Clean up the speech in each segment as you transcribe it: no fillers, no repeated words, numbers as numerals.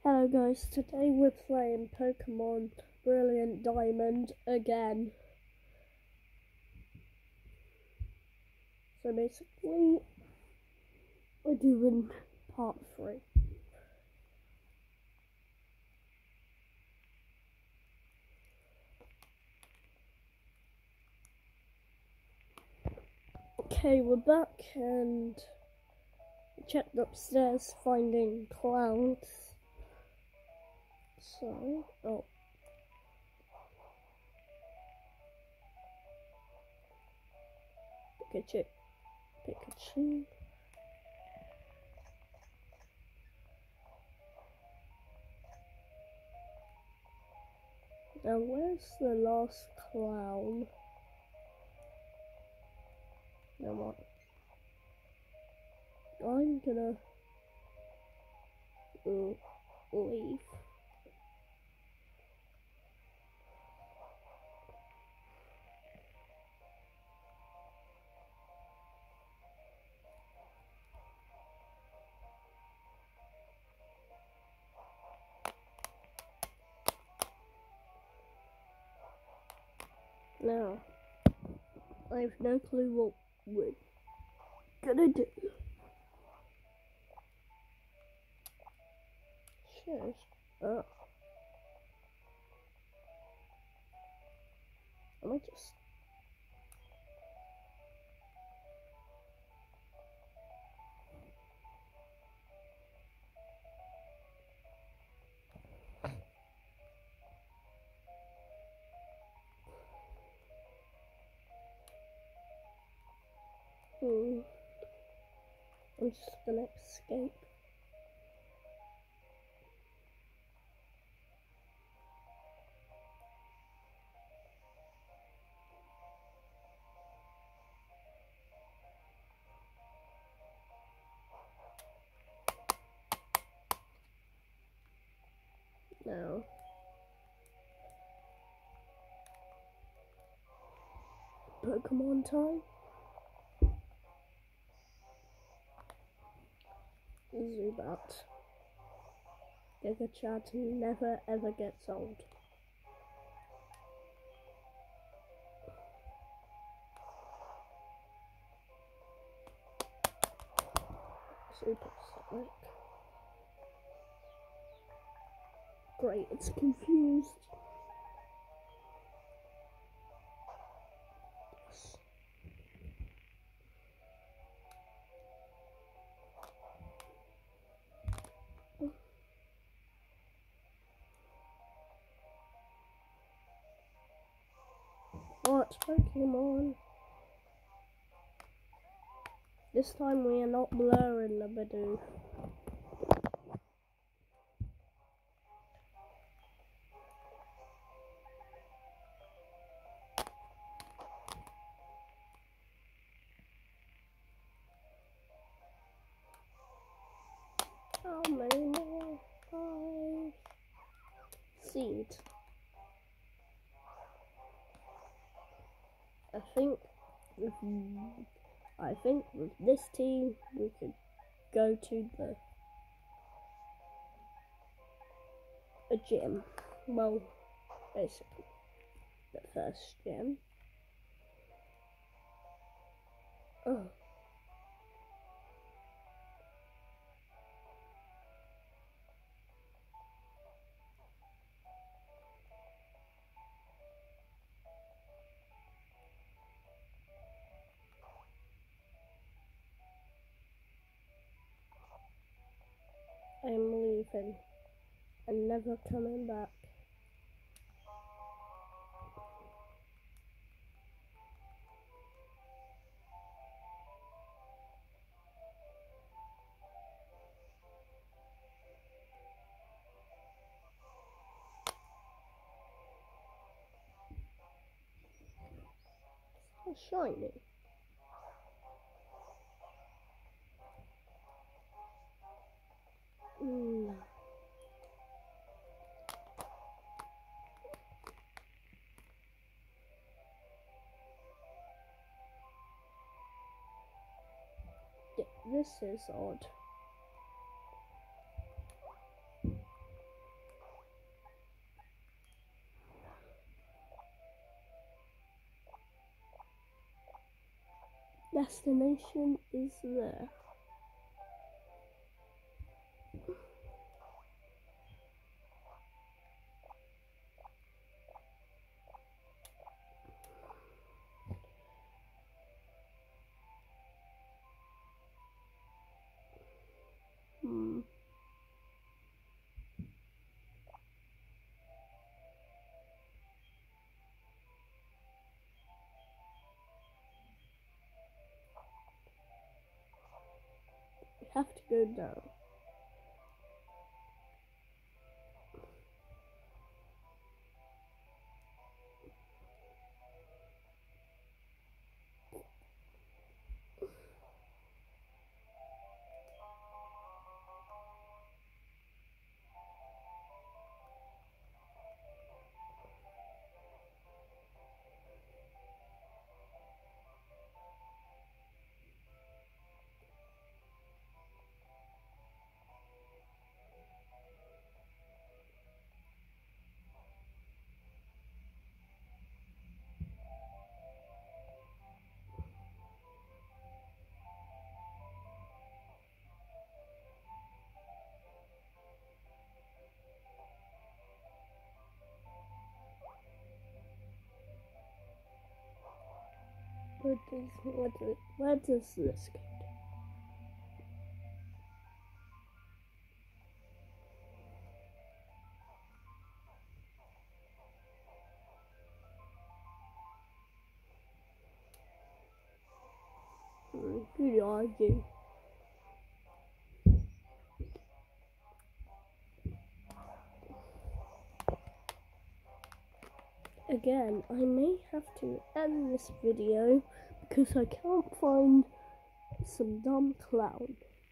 Hello guys, today we're playing Pokemon Brilliant Diamond again. So basically, we're doing part 3. Okay, we're back and checked upstairs finding clouds. So, Pikachu. Now where's the last clown? Now what? I'm gonna leave. Now, I have no clue what we're gonna do. Sure. Am I just... I'm just gonna escape. Now, Pokemon time. Zubat. Giga Chad never ever gets old. Super Sonic. Great, it's confused. What Pokemon? This time we are not blurring the Bidoof. How many more? 5. Seed. I think with this team we could go to a gym. Well, basically the first gym. Oh. I am leaving and never coming back. So shiny. This is odd. destination is there. We have to go down. Where does this go? Good argue. Again, I may have to end this video because I can't find some dumb clown.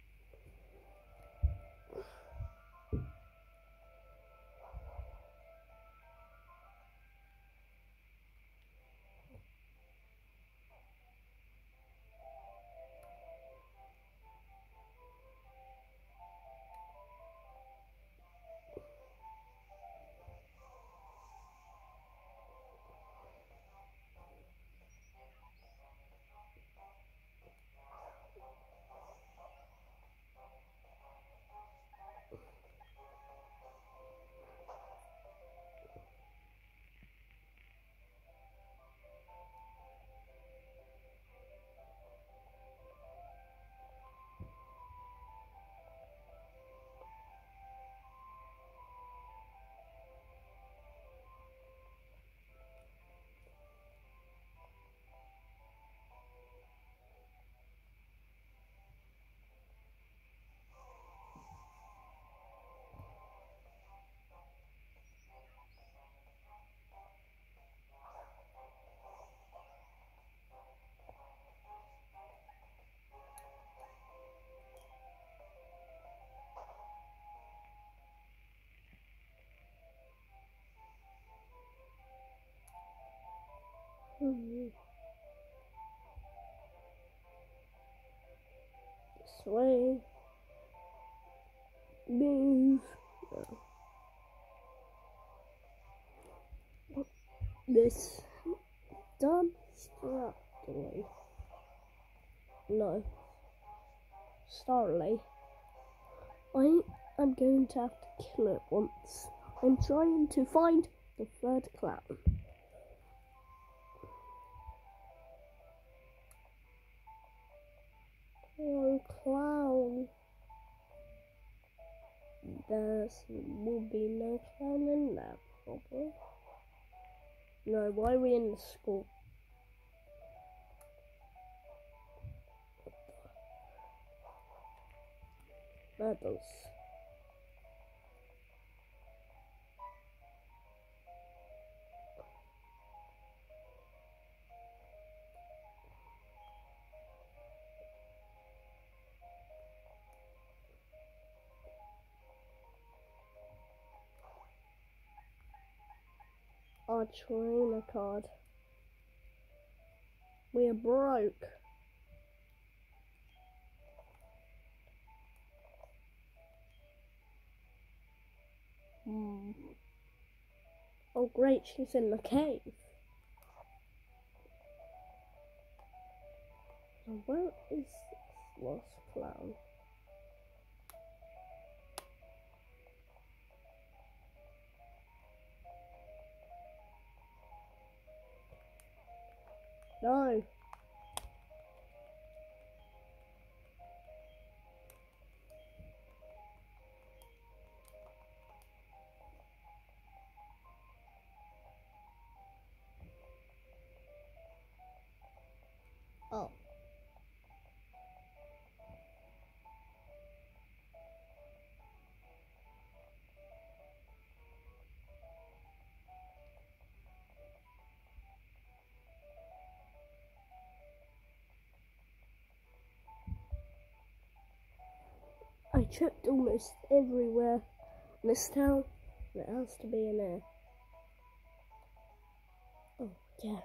This way. Move. This dumb Starly. No. Starly. I am going to have to kill it once. I'm trying to find the third clown. Oh, clown. There will be no clown in there, probably. No, why are we in the school? Medals. Our trainer card. We are broke. Oh great, she's in the cave. Now where is this lost clown? No. Oh. I checked almost everywhere in this town. There has to be an air. Oh, yes.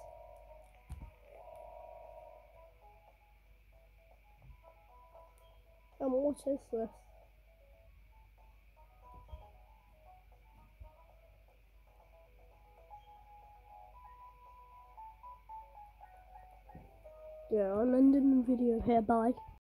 And what is this? Yeah, I'm ending the video here. Bye.